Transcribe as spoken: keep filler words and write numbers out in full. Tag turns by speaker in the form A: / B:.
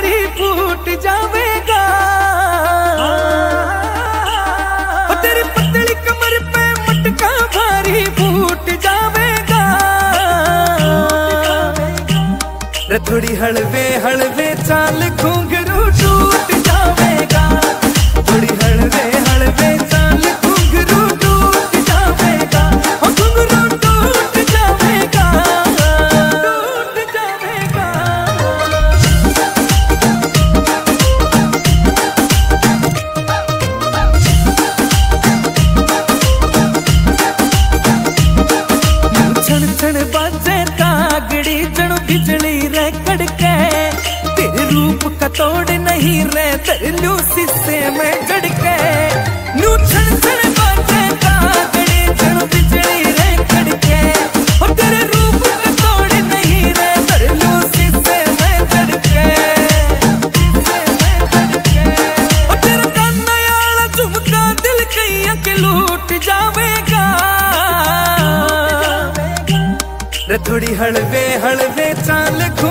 A: भारी फूट जावेगा। तेरी पतली कमर पे मटका भारी फूट जावेगा। रे थोड़ी हलवे हलवे चाल घुंघरू टूट जावेगा। थोड़ी हलवे हलवे चाल घुंघरू टूट जावेगा। घुंघरू टूट जावेगा, टूट जावेगा। छण छण बाजे कागड़ी जण बिजली रे कड़के। तेरे रूप का तोड़ नहीं रे तरलू शीशे में जड़के। नू छण छण बाजे कागड़ी जण बिजली रे कड़के। और तेरे रूप का तोड़ नहीं रे तरलू शीशे में जड़के। और तेरा काना याला झुमका दिल कईया के लूट जावेगा। रे थोड़ी हलवे हलवे चाल